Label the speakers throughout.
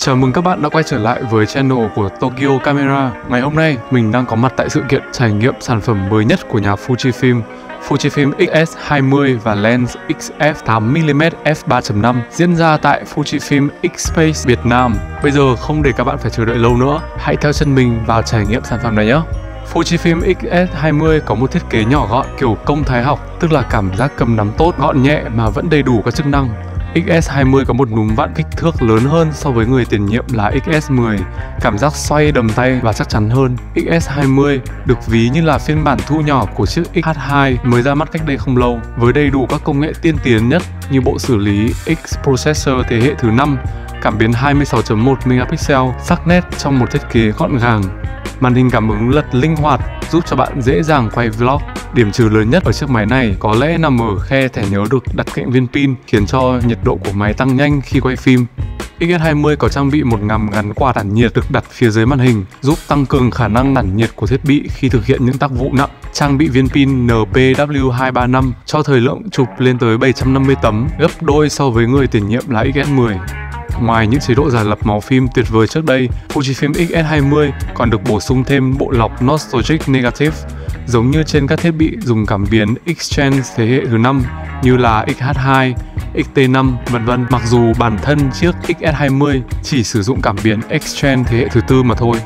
Speaker 1: Chào mừng các bạn đã quay trở lại với channel của Tokyo Camera. Ngày hôm nay, mình đang có mặt tại sự kiện trải nghiệm sản phẩm mới nhất của nhà Fujifilm, Fujifilm X-S20 và lens XF8mm f3.5 diễn ra tại Fujifilm X-Space Việt Nam. Bây giờ không để các bạn phải chờ đợi lâu nữa, hãy theo chân mình vào trải nghiệm sản phẩm này nhé! Fujifilm X-S20 có một thiết kế nhỏ gọn kiểu công thái học, tức là cảm giác cầm nắm tốt, gọn nhẹ mà vẫn đầy đủ các chức năng. XS20 có một núm vặn kích thước lớn hơn so với người tiền nhiệm là XS10, cảm giác xoay đầm tay và chắc chắn hơn. XS20 được ví như là phiên bản thu nhỏ của chiếc X-H2 mới ra mắt cách đây không lâu, với đầy đủ các công nghệ tiên tiến nhất như bộ xử lý X Processor thế hệ thứ 5, cảm biến 26.1 megapixel, sắc nét trong một thiết kế gọn gàng. Màn hình cảm ứng lật linh hoạt giúp cho bạn dễ dàng quay vlog. Điểm trừ lớn nhất ở chiếc máy này có lẽ nằm ở khe thẻ nhớ được đặt cạnh viên pin, khiến cho nhiệt độ của máy tăng nhanh khi quay phim. XS20 có trang bị một ngàm gắn quạt tản nhiệt được đặt phía dưới màn hình, giúp tăng cường khả năng tản nhiệt của thiết bị khi thực hiện những tác vụ nặng. Trang bị viên pin NPW235 cho thời lượng chụp lên tới 750 tấm, gấp đôi so với người tiền nhiệm là XS10. Ngoài những chế độ giả lập màu phim tuyệt vời trước đây, Fujifilm X-S20 còn được bổ sung thêm bộ lọc Nostalgic Negative, giống như trên các thiết bị dùng cảm biến X-Trend thế hệ thứ 5 như là XH2, XT5, vân vân. Mặc dù bản thân chiếc XS20 chỉ sử dụng cảm biến X-Trend thế hệ thứ 4 mà thôi.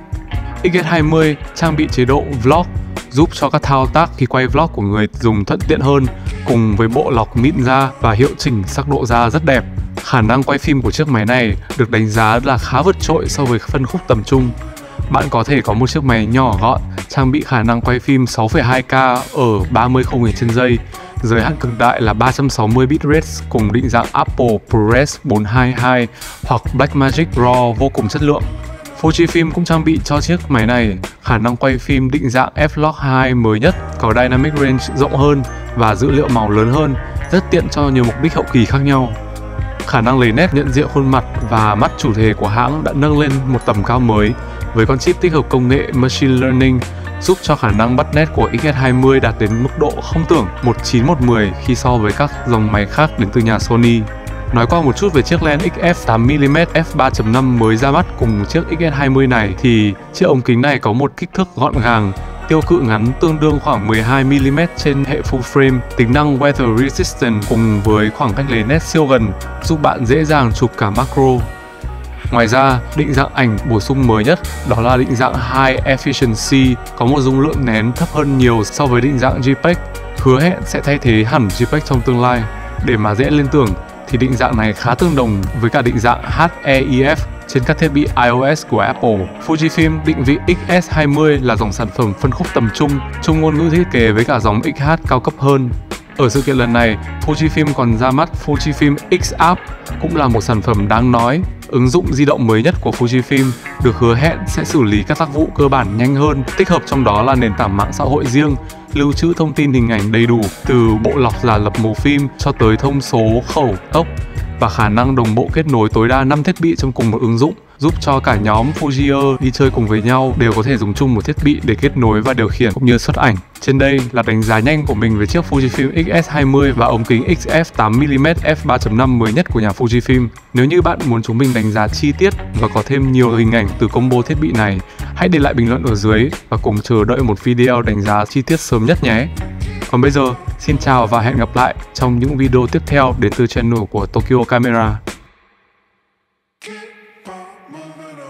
Speaker 1: XS20 trang bị chế độ Vlog, giúp cho các thao tác khi quay vlog của người dùng thuận tiện hơn, cùng với bộ lọc mịn da và hiệu chỉnh sắc độ da rất đẹp. Khả năng quay phim của chiếc máy này được đánh giá là khá vượt trội so với phân khúc tầm trung. Bạn có thể có một chiếc máy nhỏ gọn, trang bị khả năng quay phim 6,2K ở 30 khung hình trên giây, giới hạn cực đại là 360 bitrate cùng định dạng Apple ProRes 422 hoặc Blackmagic RAW vô cùng chất lượng. Fujifilm cũng trang bị cho chiếc máy này khả năng quay phim định dạng F-Log 2 mới nhất, có Dynamic Range rộng hơn và dữ liệu màu lớn hơn, rất tiện cho nhiều mục đích hậu kỳ khác nhau. Khả năng lấy nét nhận diện khuôn mặt và mắt chủ thể của hãng đã nâng lên một tầm cao mới với con chip tích hợp công nghệ Machine Learning, giúp cho khả năng bắt nét của XS20 đạt đến mức độ không tưởng 1:9:10 khi so với các dòng máy khác đến từ nhà Sony. Nói qua một chút về chiếc lens XF8mm f3.5 mới ra mắt cùng chiếc XS20 này thì chiếc ống kính này có một kích thước gọn gàng, tiêu cự ngắn tương đương khoảng 12mm trên hệ full frame, tính năng weather resistant cùng với khoảng cách lấy nét siêu gần giúp bạn dễ dàng chụp cả macro. Ngoài ra, định dạng ảnh bổ sung mới nhất đó là định dạng High Efficiency, có một dung lượng nén thấp hơn nhiều so với định dạng JPEG, hứa hẹn sẽ thay thế hẳn JPEG trong tương lai. Để mà dễ liên tưởng thì định dạng này khá tương đồng với cả định dạng HEIF trên các thiết bị iOS của Apple. Fujifilm định vị XS20 là dòng sản phẩm phân khúc tầm trung, chung ngôn ngữ thiết kế với cả dòng XH cao cấp hơn. Ở sự kiện lần này, Fujifilm còn ra mắt Fujifilm X-App, cũng là một sản phẩm đáng nói. Ứng dụng di động mới nhất của Fujifilm được hứa hẹn sẽ xử lý các tác vụ cơ bản nhanh hơn, tích hợp trong đó là nền tảng mạng xã hội riêng, lưu trữ thông tin hình ảnh đầy đủ từ bộ lọc giả lập màu phim cho tới thông số khẩu tốc và khả năng đồng bộ kết nối tối đa 5 thiết bị trong cùng một ứng dụng, giúp cho cả nhóm Fujier đi chơi cùng với nhau đều có thể dùng chung một thiết bị để kết nối và điều khiển cũng như xuất ảnh. Trên đây là đánh giá nhanh của mình về chiếc Fujifilm X-S20 và ống kính XF8mm f3.5 mới nhất của nhà Fujifilm. Nếu như bạn muốn chúng mình đánh giá chi tiết và có thêm nhiều hình ảnh từ combo thiết bị này, hãy để lại bình luận ở dưới và cùng chờ đợi một video đánh giá chi tiết sớm nhất nhé. Còn bây giờ, xin chào và hẹn gặp lại trong những video tiếp theo đến từ channel của Tokyo Camera.
Speaker 2: Keep on moving on.